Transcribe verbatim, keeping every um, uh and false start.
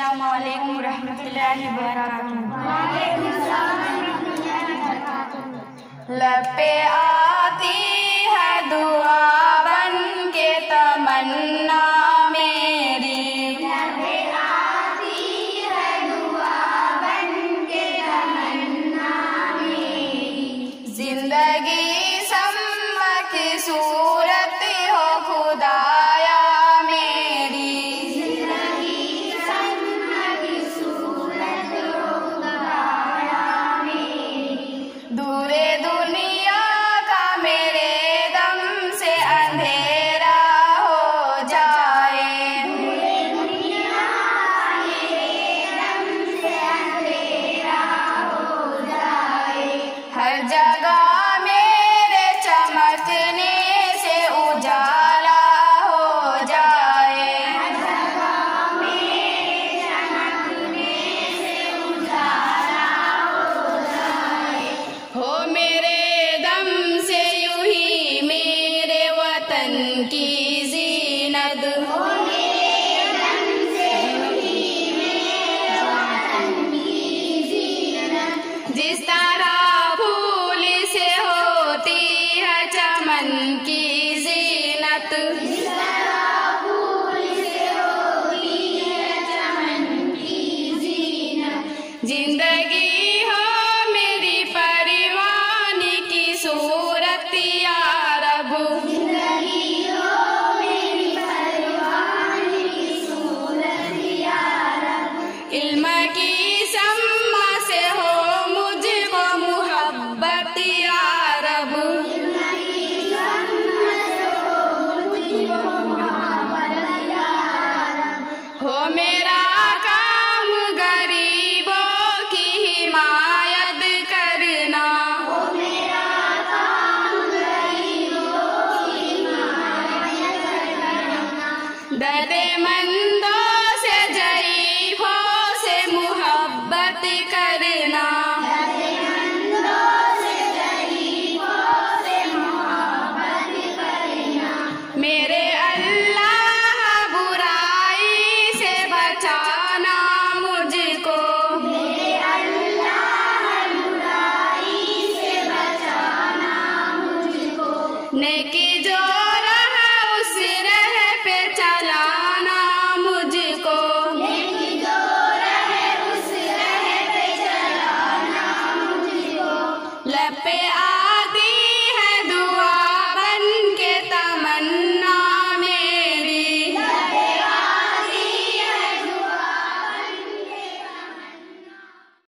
अस्सलामु अलैकुम रहमतुल्लाहि व बरकातुहू। लब पे आती है दुआ बन के तमन्ना मेरी, लब पे आती है दुआ बन के तमन्ना मेरी। जिंदगी सम्मा की सूरत हो खुदाया मेरी, जिंदगी सम्मा की सूरत हो खुदाया मेरी। दूरे दुनिया का मेरे दम से अंधेरा हो जाए, दूरे दुनिया का मेरे दम से अंधेरा हो जाए। हर जगह मेरे चमकने से उजाला हो जाए, हर जगह मेरे चमकने से उजाला हो जाए। हो मेरे दम से यूं ही मेरे वतन की जीनत, हो मेरे दम से यूं ही मेरे वतन की जीनत। जिस तरह फूल से होती है चमन की जीनत, जिस तरह फूल से होती है चमन की जीनत। जिंदगी हो मेरी परवानी की सूरत या रब, जिंदगी हो मेरी परवानी की सूरत या रब। इल्म की सम्मा से हो मुझको मुहब्बत या रब, इल्म की सम्मा से हो मुझको मुहब्बत या रब। हो मेरा काम गरीबों की हिमायत करना, हो मेरा काम गरीबों की हिमायत करना। दर्दमंदों से ज़ईफ़ों से मुहब्बत करना, दर्दमंदों से ज़ईफ़ों से मुहब्बत करना। मेरे अल्लाह बुराई से बचाना मुझको, मेरे अल्लाह बुराई से बचाना मुझको। नेकी जो